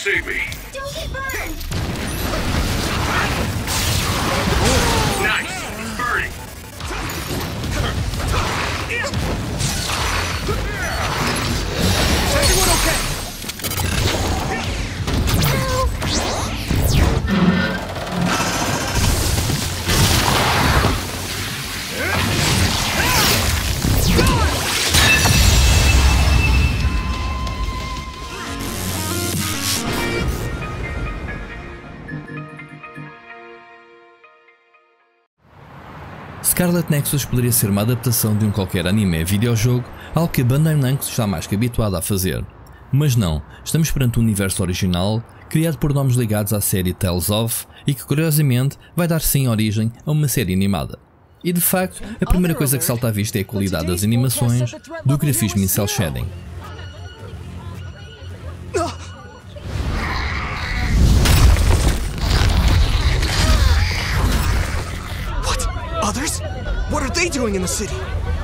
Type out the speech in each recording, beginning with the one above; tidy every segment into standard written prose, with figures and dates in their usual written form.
save me. Don't get burned! Nice. Burning. Is everyone okay? Scarlet Nexus poderia ser uma adaptação de um qualquer anime ou videojogo, algo que a Bandai Namco está mais que habituada a fazer. Mas não, estamos perante um universo original, criado por nomes ligados à série Tales of, e que curiosamente vai dar sim origem a uma série animada. E de facto, a primeira coisa que salta à vista é a qualidade das animações, do grafismo em cel shading. Others? What are they doing in the city?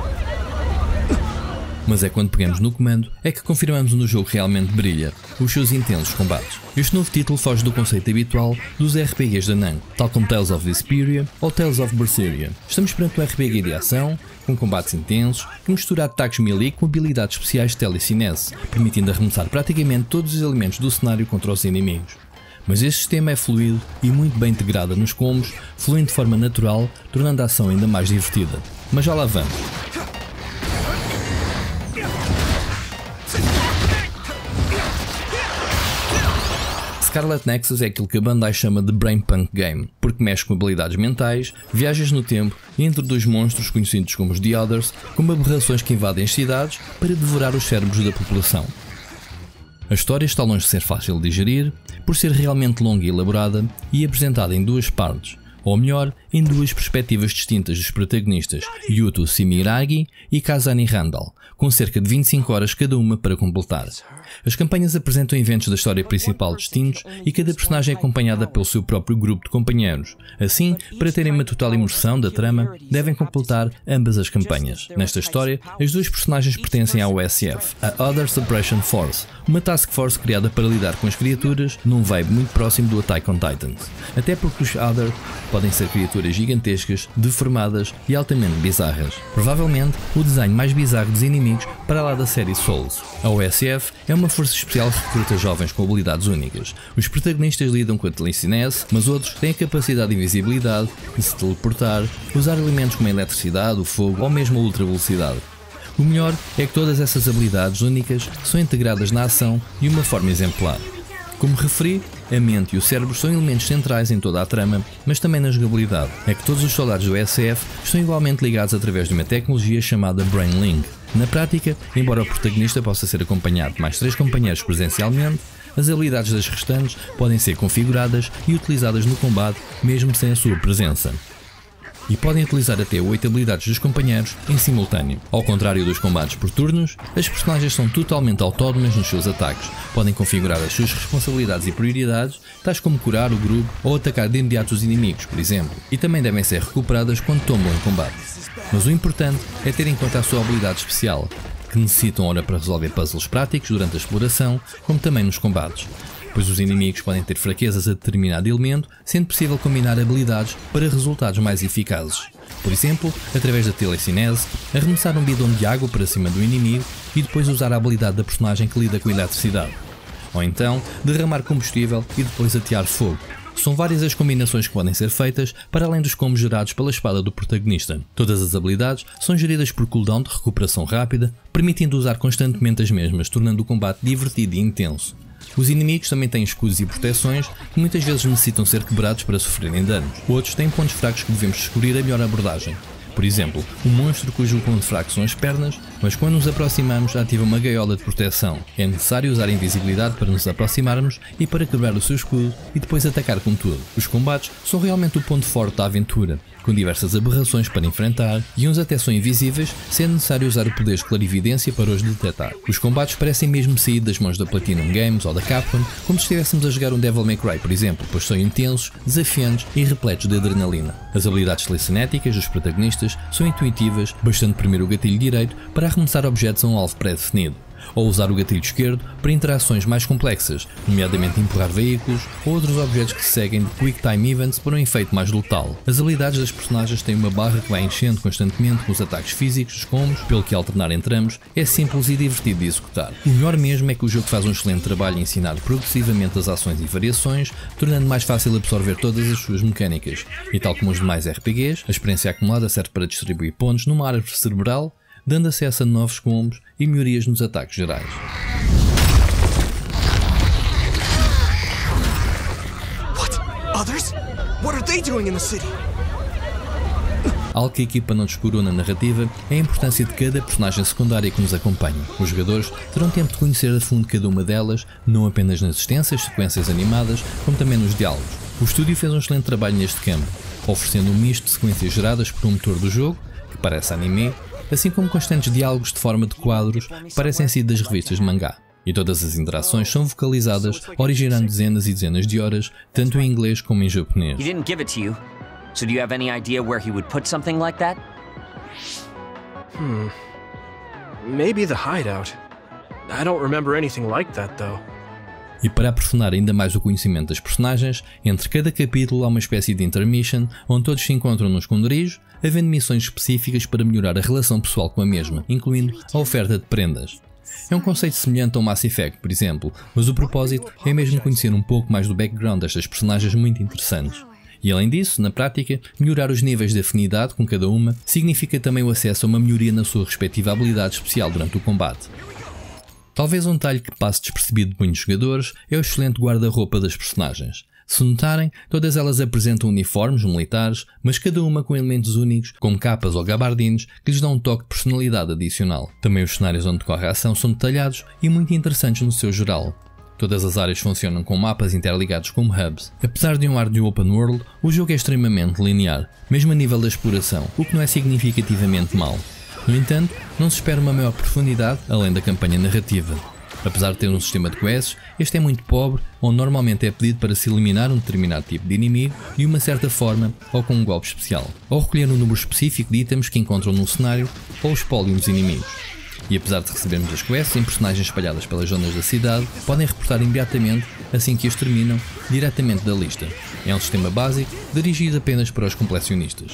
Mas é quando pegamos no comando é que confirmamos onde o jogo realmente brilha, os seus intensos combates. Este novo título foge do conceito habitual dos RPGs da Namco, tal como Tales of Vesperia ou Tales of Berseria. Estamos perante um RPG de ação, com combates intensos, que mistura ataques melee com habilidades especiais de telecinese, permitindo arremessar praticamente todos os elementos do cenário contra os inimigos. Mas este sistema é fluido e muito bem integrado nos combos, fluindo de forma natural, tornando a ação ainda mais divertida. Mas já lá vamos. Scarlet Nexus é aquilo que a Bandai chama de Brain Punk Game, porque mexe com habilidades mentais, viajas no tempo e introduz monstros conhecidos como os The Others, como aberrações que invadem as cidades para devorar os cérebros da população. A história está longe de ser fácil de digerir, por ser realmente longa e elaborada e apresentada em duas partes, ou melhor, em duas perspectivas distintas dos protagonistas Yuto Shimiragi e Kazani Randall, com cerca de 25 horas cada uma para completar. As campanhas apresentam eventos da história principal distintos e cada personagem é acompanhada pelo seu próprio grupo de companheiros. Assim, para terem uma total imersão da trama, devem completar ambas as campanhas. Nesta história, as duas personagens pertencem à OSF, a Other Suppression Force, uma task force criada para lidar com as criaturas num vibe muito próximo do Attack on Titans. Até porque os Other podem ser criaturas gigantescas, deformadas e altamente bizarras. Provavelmente o desenho mais bizarro dos inimigos para lá da série Souls. A OSF é uma força especial que recruta jovens com habilidades únicas. Os protagonistas lidam com a telecinese, mas outros têm a capacidade de invisibilidade, de se teleportar, usar elementos como a eletricidade, o fogo ou mesmo a ultra velocidade. O melhor é que todas essas habilidades únicas são integradas na ação de uma forma exemplar. Como referi, a mente e o cérebro são elementos centrais em toda a trama, mas também na jogabilidade. É que todos os soldados do SF estão igualmente ligados através de uma tecnologia chamada Brain Link. Na prática, embora o protagonista possa ser acompanhado de mais 3 companheiros presencialmente, as habilidades das restantes podem ser configuradas e utilizadas no combate mesmo sem a sua presença. E podem utilizar até 8 habilidades dos companheiros em simultâneo. Ao contrário dos combates por turnos, as personagens são totalmente autónomas nos seus ataques. Podem configurar as suas responsabilidades e prioridades, tais como curar o grupo ou atacar de imediato os inimigos, por exemplo. E também devem ser recuperadas quando tombam em combate. Mas o importante é ter em conta a sua habilidade especial, que necessitam hora para resolver puzzles práticos durante a exploração, como também nos combates, pois os inimigos podem ter fraquezas a determinado elemento, sendo possível combinar habilidades para resultados mais eficazes. Por exemplo, através da telecinese, arremessar um bidão de água para cima do inimigo e depois usar a habilidade da personagem que lida com a eletricidade. Ou então, derramar combustível e depois atear fogo. São várias as combinações que podem ser feitas para além dos combos gerados pela espada do protagonista. Todas as habilidades são geridas por cooldown de recuperação rápida, permitindo usar constantemente as mesmas, tornando o combate divertido e intenso. Os inimigos também têm escudos e proteções que muitas vezes necessitam ser quebrados para sofrerem danos. Outros têm pontos fracos que devemos descobrir a melhor abordagem. Por exemplo, um monstro cujo ponto fraco são as pernas, mas quando nos aproximamos ativa uma gaiola de proteção. É necessário usar a invisibilidade para nos aproximarmos e para quebrar o seu escudo e depois atacar com tudo. Os combates são realmente o ponto forte da aventura, com diversas aberrações para enfrentar e uns até são invisíveis, sendo necessário usar o poder de clarividência para os detectar. Os combates parecem mesmo sair das mãos da Platinum Games ou da Capcom, como se estivéssemos a jogar um Devil May Cry, por exemplo, pois são intensos, desafiantes e repletos de adrenalina. As habilidades telecinéticas dos protagonistas são intuitivas, bastando primeiro o gatilho direito para arremessar objetos a um alvo pré-definido. ou usar o gatilho esquerdo para interações mais complexas, nomeadamente empurrar veículos ou outros objetos que seguem de Quick Time Events para um efeito mais letal. As habilidades das personagens têm uma barra que vai enchendo constantemente com os ataques físicos dos combos, pelo que alternar entre ambos é simples e divertido de executar. O melhor mesmo é que o jogo faz um excelente trabalho em ensinar progressivamente as ações e variações, tornando mais fácil absorver todas as suas mecânicas, e tal como os demais RPGs, a experiência acumulada serve para distribuir pontos numa árvore cerebral, dando acesso a novos combos e melhorias nos ataques gerais. What? Others? What are they doing in the city? Algo que a equipa não descurou na narrativa é a importância de cada personagem secundária que nos acompanha. Os jogadores terão tempo de conhecer a fundo cada uma delas, não apenas nas existências, sequências animadas, como também nos diálogos. O estúdio fez um excelente trabalho neste campo, oferecendo um misto de sequências geradas por um motor do jogo, que parece anime, assim como constantes diálogos de forma de quadros que parecem ser das revistas de mangá. E todas as interações são vocalizadas, originando dezenas e dezenas de horas, tanto em inglês como em japonês. He didn't give it to you. So do you have any idea where he would put something like that? Maybe the hideout. I don't remember anything like that though. E para aprofundar ainda mais o conhecimento das personagens, entre cada capítulo há uma espécie de intermission, onde todos se encontram num esconderijo, havendo missões específicas para melhorar a relação pessoal com a mesma, incluindo a oferta de prendas. É um conceito semelhante ao Mass Effect, por exemplo, mas o propósito é mesmo conhecer um pouco mais do background destas personagens muito interessantes. E além disso, na prática, melhorar os níveis de afinidade com cada uma significa também o acesso a uma melhoria na sua respectiva habilidade especial durante o combate. Talvez um detalhe que passe despercebido de muitos jogadores é o excelente guarda-roupa das personagens. Se notarem, todas elas apresentam uniformes militares, mas cada uma com elementos únicos, como capas ou gabardines, que lhes dão um toque de personalidade adicional. Também os cenários onde decorre a ação são detalhados e muito interessantes no seu geral. Todas as áreas funcionam com mapas interligados como hubs. Apesar de um ar de open world, o jogo é extremamente linear, mesmo a nível da exploração, o que não é significativamente mau. No entanto, não se espera uma maior profundidade além da campanha narrativa. Apesar de ter um sistema de quests, este é muito pobre, onde normalmente é pedido para se eliminar um determinado tipo de inimigo de uma certa forma ou com um golpe especial, ou recolher um número específico de itens que encontram num cenário ou espólio dos inimigos. E apesar de recebermos as quests em personagens espalhadas pelas zonas da cidade, podem reportar imediatamente, assim que as terminam, diretamente da lista. É um sistema básico, dirigido apenas para os colecionistas.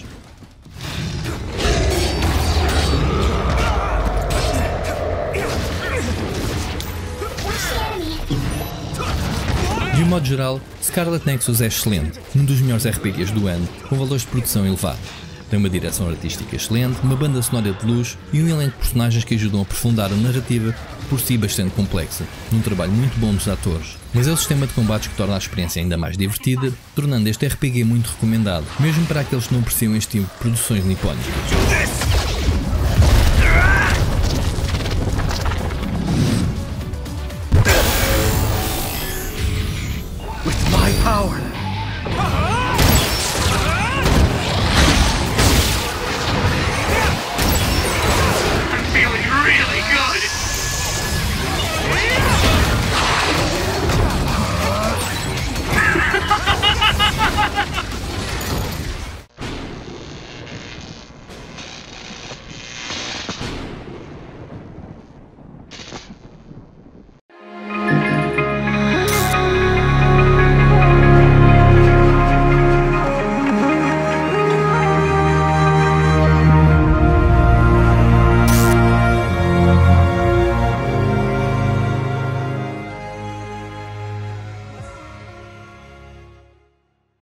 De um modo geral, Scarlet Nexus é excelente, um dos melhores RPGs do ano, com valores de produção elevados. Tem uma direção artística excelente, uma banda sonora de luxo e um elenco de personagens que ajudam a aprofundar a narrativa, por si bastante complexa, num trabalho muito bom dos atores. Mas é o sistema de combates que torna a experiência ainda mais divertida, tornando este RPG muito recomendado, mesmo para aqueles que não apreciam este tipo de produções nipónicas. With my power,